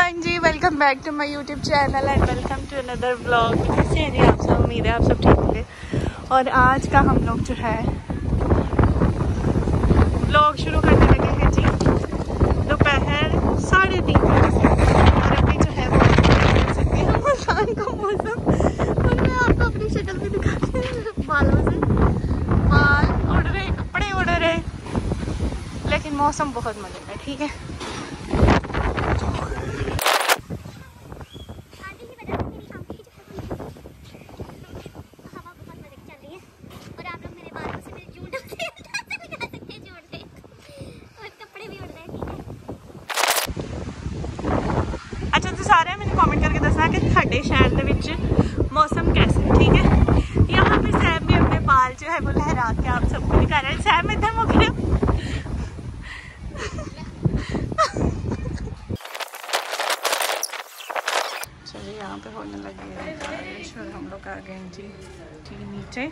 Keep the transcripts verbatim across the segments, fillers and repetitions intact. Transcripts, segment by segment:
हाँ जी, welcome back to my YouTube channel and welcome to another vlog. कैसे हैं जी आप सब? उम्मीद है आप सब ठीक होंगे। और आज का हम लोग जो है व्लॉग शुरू करने लगे हैं जी दोपहर साढ़े तीन बजे से। और अभी जो है वो देख सकते हैं मौसम का मौसम। और मैं आपको अपनी शक्ल भी दिखाती हूँ। बालों से बाल उड़ रहे, कपड़े उड़ रहे, लेकिन मौसम बहुत मजे का। ठीक है, सारे मैंने कमेंट करके दसना कि साढ़े शहर के विच मौसम कैसे है। ठीक है, यहाँ पे सैम भी अपने बाल जो है वो लहरा के आप सबको दिखा रहे हैं। सैम इधर मुकरे चलिए, यहाँ पे होने लगी है बारिश और हम लोग आ गए जी ठीक नीचे।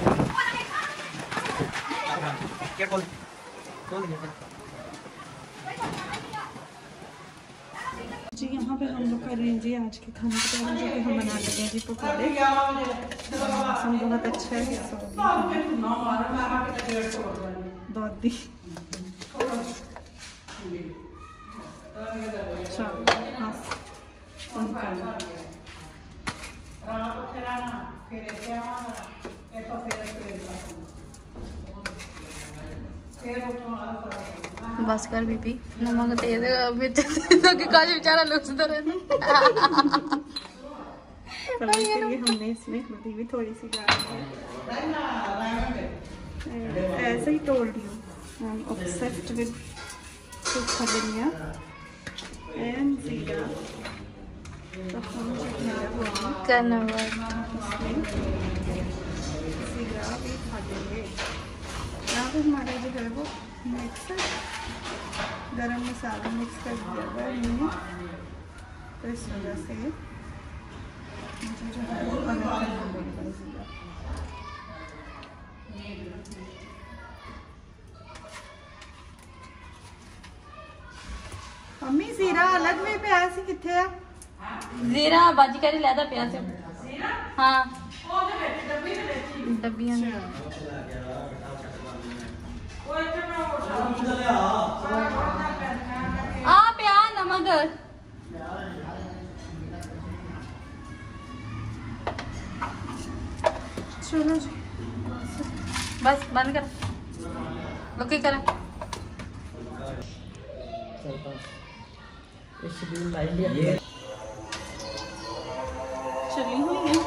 जी यहाँ पे हम लोग कर रहे हैं जी आज के खाने की तैयारी, जो कि हम बना लगे हैं जी पकौड़े। मौसम बहुत अच्छा है, दादी बस कर बीबी, नमक तेज काश बेचारा लुचता रहता। हमने इसमें हल्दी भी थोड़ी सी डाली है, ऐसे ही told you I am obsessed with सूखा धनिया एंड जीरा। तो हम करना इसमें जीरा भी खा देंगे। यहाँ पे हमारा जो है वो मिक्स गरम मसाला मिक्स कर दिया हुआ है हमने, तो इस वजह से मुझे जो है वो अलग करना जीरा। मम्मी जीरा अलग में पिया सी किथे है? जीरा बाजी करी लेदा पिया से। हाँ डब्बियां आ पिया नमक। चलो जी, बस बंद कर, लुकी कर। चली हुई है।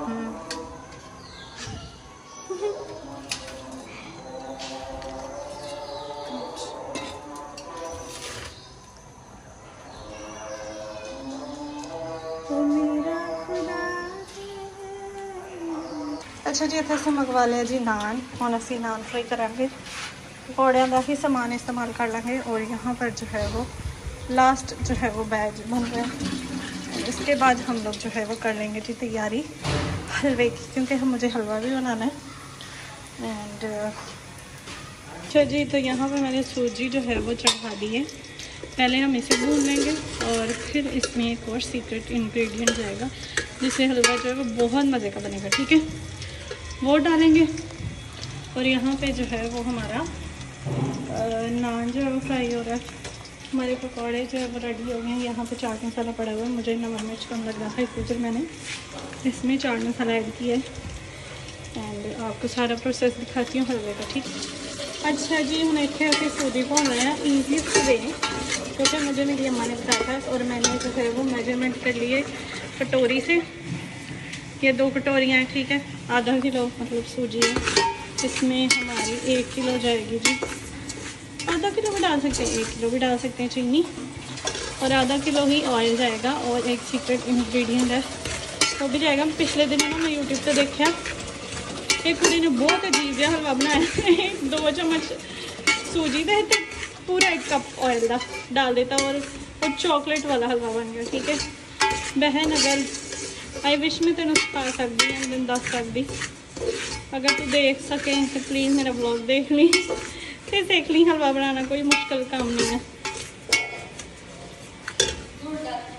अच्छा जी, इतने से मंगवा लिया जी नान। हम असी नान फ्राई करांगे, पकौड़ियाँ का ही सामान इस्तेमाल कर लेंगे। और यहाँ पर जो है वो लास्ट जो है वो बैच बन रहा है। इसके बाद हम लोग जो है वो कर लेंगे जी तैयारी हलवे की, क्योंकि हम मुझे हलवा भी बनाना है। एंड अच्छा जी, तो यहाँ पे मैंने सूजी जो है वो चढ़ा दी है। पहले हम इसे भून लेंगे और फिर इसमें एक और सीक्रेट इंग्रेडिएंट जाएगा जिससे हलवा जो है वो बहुत मज़े का बनेगा। ठीक है, वो डालेंगे। और यहाँ पे जो है वो हमारा नान जो है वो फ्राई हो रहा है। हमारे पकौड़े जो है वो रेडी हो गए हैं। यहाँ पे चाट मसाला पड़ा हुआ है, मुझे नमक मिर्च कम लग रहा है इसलिए फिर मैंने इसमें चाट मसाला ऐड किया है। एंड आपको सारा प्रोसेस दिखाती हूँ हलवे का। ठीक, अच्छा जी, हम इतने अभी सूजी को होना है ईजी से, क्योंकि मुझे मेरी अम्मा ने बताया था और मैंने जो है वो मेजरमेंट कर लिए कटोरी से। ये दो कटोरियाँ हैं, ठीक है, आधा किलो मतलब सूजी है। इसमें हमारी एक किलो जाएगी जी, आधा किलो भी डाल सकते हैं, एक किलो भी डाल सकते हैं चीनी, और आधा किलो ही ऑयल जाएगा। और एक सीक्रेट इंग्रेडिएंट है वो भी जाएगा। पिछले दिनों ना मैं यूट्यूब पे देखा, एक कुड़ी ने बहुत अजीब जहा हलवा बनाया। दो चम्मच सूजी दे ते पूरा एक कप ऑयल का डाल देता और वो चॉकलेट वाला हलवा बन गया। ठीक है बहन, अगर आई विश मैं तेन सिखा सकती हूँ, मैं दस सकती, अगर तू देख सके तो प्लीज़ मेरा ब्लॉग देख ली फिर सीख ली। हलवा बनाना कोई मुश्किल काम नहीं है।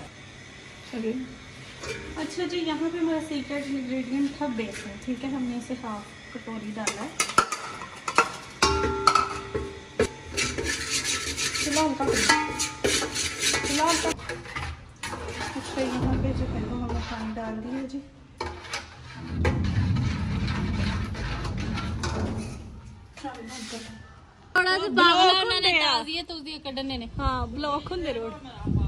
चलिए। अच्छा जी, यहाँ पे मेरा सीक्रेट इंग्रेडिएंट था बेसन। ठीक है, हमने इसे हाफ कटोरी डाला है। फिलहाल का फिलहाल का अच्छा, यहाँ पे जो है वो हमने पानी डाल दिया जी। थोड़ा सा बावला उन्होंने डाल दिए तो उसके कढ़ने ने। हाँ, ब्लॉक होंगे रोड।